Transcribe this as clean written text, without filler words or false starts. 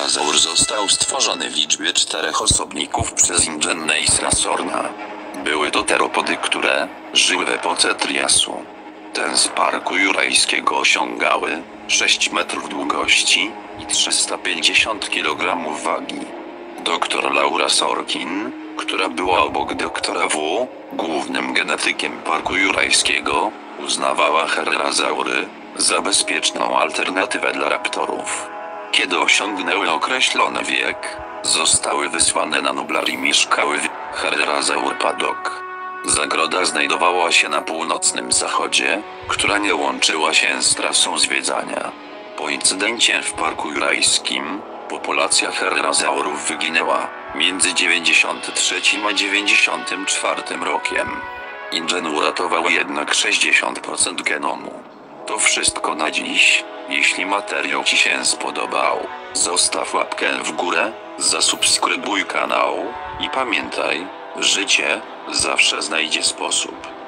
Herrerasaur został stworzony w liczbie 4 osobników przez Ingenneisa Sorna. Były to teropody, które żyły w epoce Triasu. Ten z parku jurajskiego osiągały 6 metrów długości i 350 kg wagi. Dr Laura Sorkin, która była obok doktora W., głównym genetykiem parku jurajskiego, uznawała herrerasaury za bezpieczną alternatywę dla raptorów. Kiedy osiągnęły określony wiek, zostały wysłane na Nublar i mieszkały w Herrerasaur Paddock. Zagroda znajdowała się na północnym zachodzie, która nie łączyła się z trasą zwiedzania. Po incydencie w parku jurajskim, populacja herrerasaurów wyginęła między 93 a 94 rokiem. InGen uratował jednak 60% genomu. To wszystko na dziś. Jeśli materiał Ci się spodobał, zostaw łapkę w górę, zasubskrybuj kanał i pamiętaj, życie zawsze znajdzie sposób.